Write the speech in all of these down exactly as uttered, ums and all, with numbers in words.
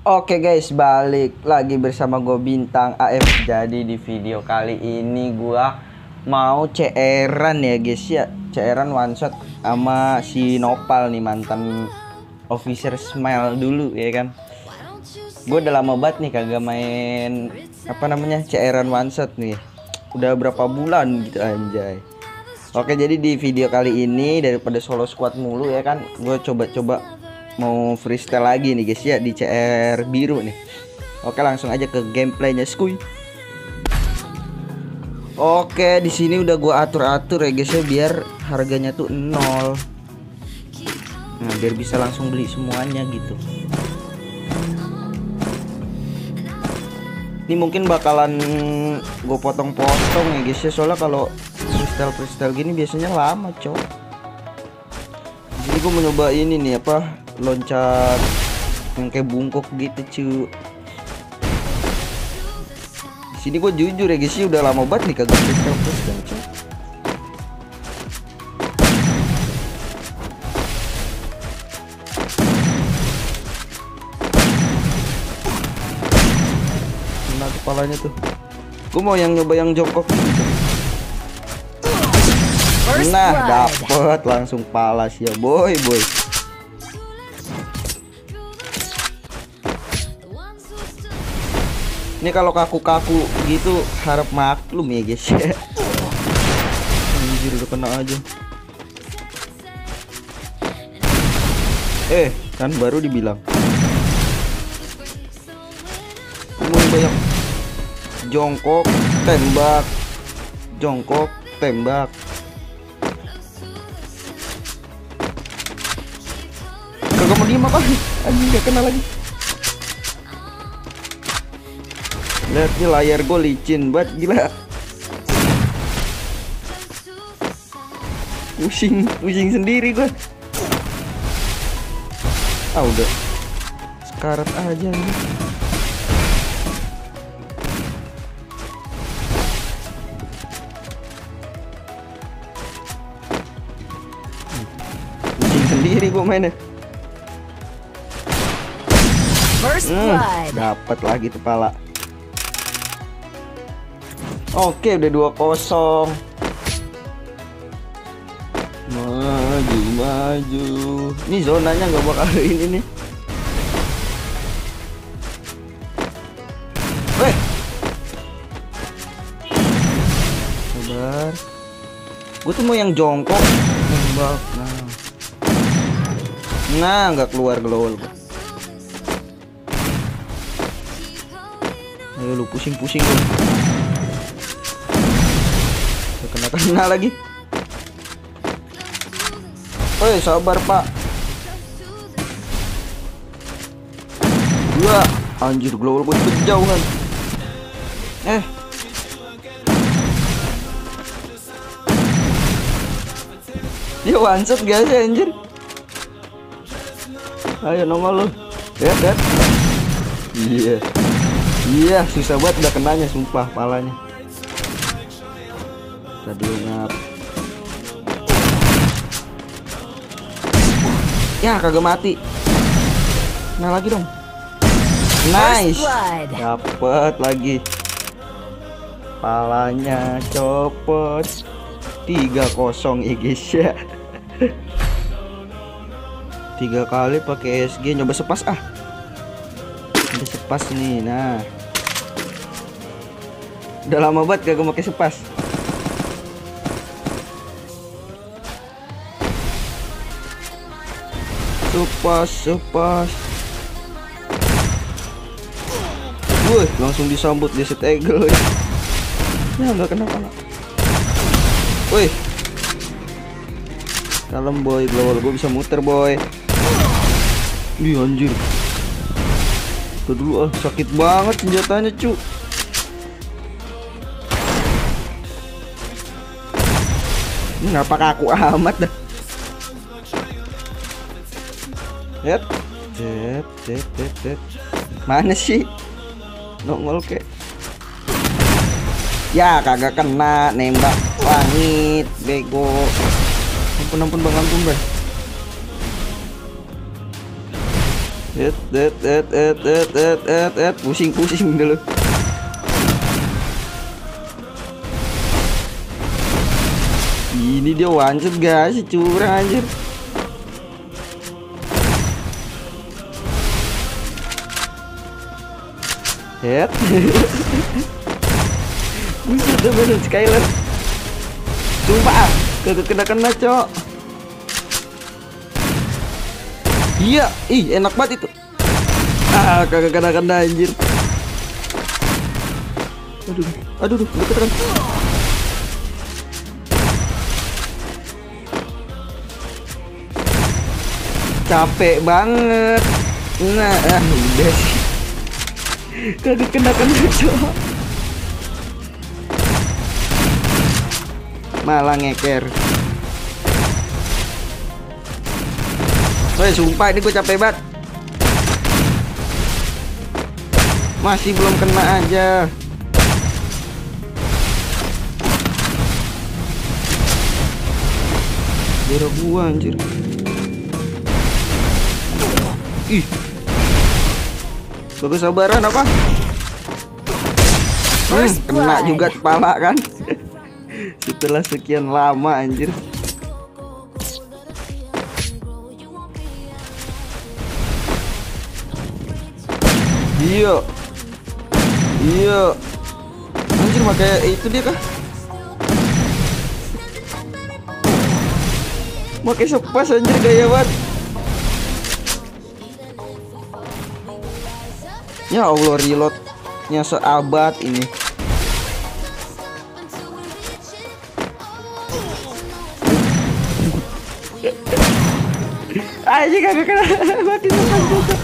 Oke guys, balik lagi bersama gue Bintang A F. Jadi di video kali ini gue mau C R-an ya guys ya, C R-an one shot sama si Nopal nih, mantan officer Smile dulu ya kan. Gue udah lama banget nih kagak main apa namanya C R-an one shot nih. Udah berapa bulan gitu anjay. Oke, jadi di video kali ini daripada solo squad mulu ya kan, gue coba-coba mau freestyle lagi nih guys ya di C R biru nih. Oke, langsung aja ke gameplaynya skuy. Oke, di sini udah gua atur-atur ya guys ya biar harganya tuh nol. Nah, biar bisa langsung beli semuanya gitu. Ini mungkin bakalan gue potong-potong ya guys ya, soalnya kalau freestyle freestyle gini biasanya lama cow. Jadi gue mau nyoba ini nih apa, loncat yang kayak bungkuk gitu cu. Di sini gue jujur ya guys sih, udah lama banget nih kagak freestyle freestyle cu. Kena kepalanya tuh. Gue mau yang nyoba yang jongkok gitu. Nah, dapet langsung palas ya boy boy. Ini kalau kaku-kaku gitu harap maklum ya guys ya. Anjir, udah kena aja. Eh, kan baru dibilang. Mau banyak jongkok, tembak. Jongkok, tembak. Kagak mau diem apa? Anjing, gak kena lagi. Lihat nih layar gue licin banget gila. Pusing, pusing sendiri gue. Ah udah sekarat aja nih. Pusing sendiri gue mainnya. Hmm, dapat lagi kepala. Oke, udah dua kosong. Maju maju. Ini zonanya nggak bakal ini nih. Weh. Sabar. Gue tuh mau yang jongkok. Nembak. Nah. Nah, nggak keluar glowol gue. Ayo lu pusing-pusing lu. Kena-kena lagi. Oi, sabar pak. Dua. Anjir, global gue kejauhan. Eh. Dia one shot guys ya anjir. Ayo nongol lu. Lihat, lihat. Iya. Iya, susah banget udah kenanya sumpah palanya. Tadi ngap. Ya kagak mati. Nah lagi dong. Nice. Dapet lagi. Palanya copot. Tiga kosong ya guys ya. Tiga kali pakai S G. Nyoba sepas ah. Ada sepas nih. Nah. Udah lama banget kagak pakai sepas. Sepas, sepas. Wih, langsung disambut dia setegel. Ya nggak kena-kena. Wih, kalem boy, glowal gue bisa muter boy. Ih anjir. Tuh dulu ah, sakit banget senjatanya cu. Ini kenapa kaku amat dah. Lihat, cet, cet, cet, cet. Mana sih? Nongol kek. Ya kagak kena, nembak langit, bego. Ampun ampun bang, ampun bang. Et, et, et, et, et, et, et, et, pusing-pusing dulu. Ini dia one shot guys, curang anjir. Het. Buset dah bener Skyler. Sumpah, kagak kena-kena, Cok. Iya, ih enak banget itu. Ah, kagak kena-kena anjir. Aduh, aduh, aduh, deket kan. Capek banget. Nah, ah, udah sih. Kagak kena-kena, Cok. Malah ngeker. Woi, sumpah ini gue capek banget. Masih belum kena aja. Darah gua anjir. Ih. Bagus sabaran apa? Hmm, kena juga kepala kan. Setelah sekian lama anjir. Iya. Iya. Anjir pakai itu dia kah? Pakai sepas anjir gaya banget. Ya Allah, reloadnya seabad ini. Aja kagak kena mati sepan juga.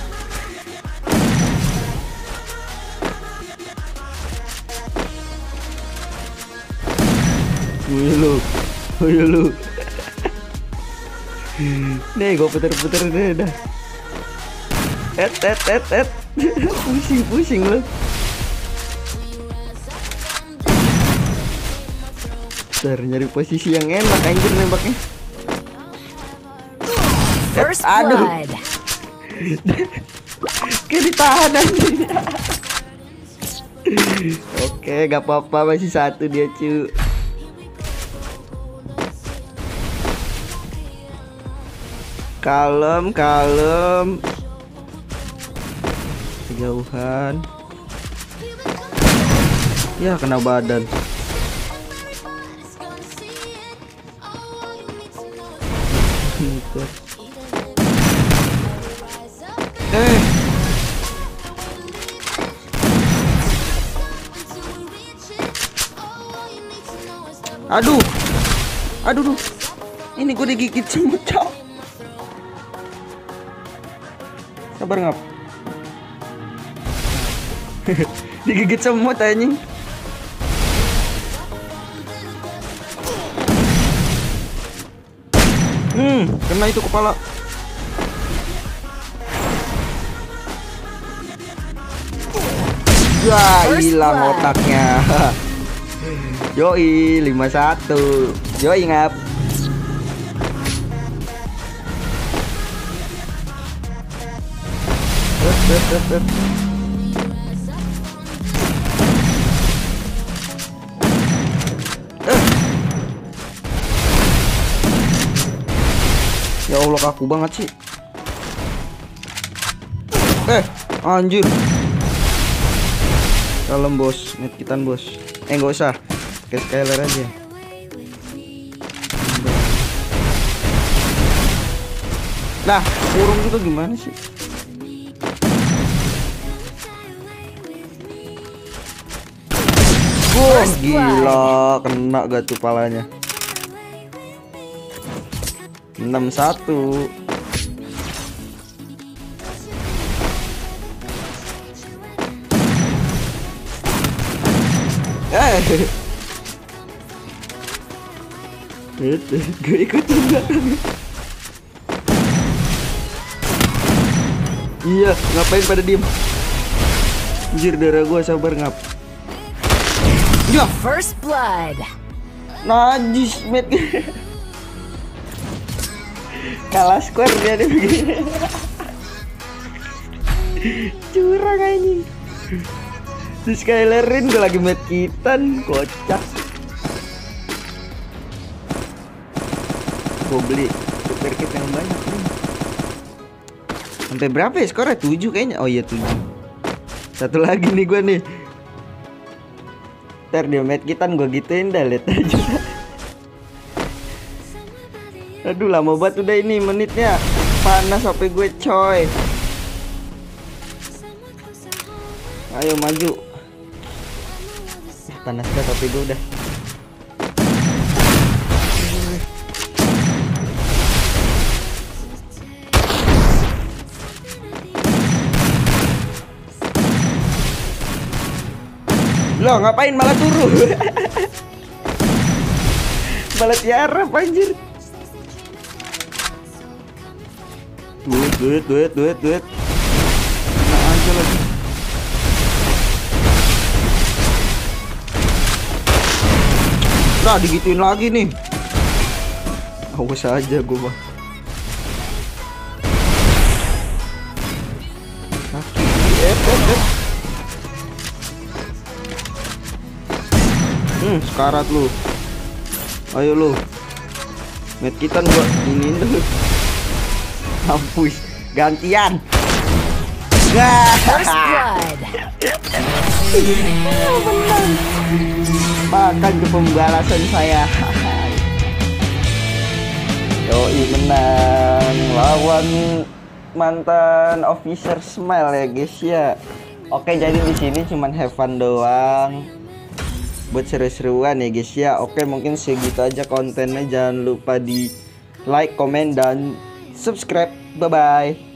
Wih lu, wih lu. Nih gue puter-puter deh dah. Et et et et. Pusing-pusing lu. Ntar nyari posisi yang enak anjir nembaknya. Et, aduh. Kayak ditahan anjir. Oke, gak apa-apa, masih satu dia cu. Kalem, kalem. Kejauhan. Ya kena badan. Eh. Aduh. Aduh duh. Ini gue digigit semut, Cok. Sabar ngap. Digigit semut anjing. Hmm, kena itu kepala. Wah, hilang otaknya. Yoi, lima satu. Yoi ngap. Ya Allah, kaku banget sih. Eh, anjir. Kalem bos, medkitan bos. Eh nggak usah, kayak Skyler aja. Nah, kurung juga gimana sih? Wah, gila, kena gak tuh palanya. enam satu. Eh. Gue ikut juga. Iya, ngapain pada diem? Anjir, darah gua, sabar ngap. Ya, first blood. Najis, met. Kalah square dia nih begini. Curang anjing. Di Skylerin gue lagi medkitan, kocak. Gue beli super kit yang banyak nih. Sampai berapa ya skornya? tujuh kayaknya. Oh iya tujuh. Satu lagi nih gue nih. Ntar dia medkitan gue gituin dah, lihat aja. Aduh lama banget udah ini menitnya. Panas H P gue coy. Ayo maju. Panas banget H P gue udah. Loh ngapain malah turun? Malah tiarap anjir. Duit duit duit duit duit. Nah aja lagi. Nah digituin lagi nih. Awas aja gue mah. Sakit. F F F. Hmm, sekarat lu. Ayo lu. Medkitan gua ini dulu. Mampus, gantian. First blood. Menang. Makan ke pembalasan saya. Yoi menang lawan mantan officer Smile ya guys ya. Oke jadi di sini cuman have fun doang. Buat seru-seruan ya guys ya. Oke mungkin segitu aja kontennya. Jangan lupa di like, komen, dan subscribe. Bye bye.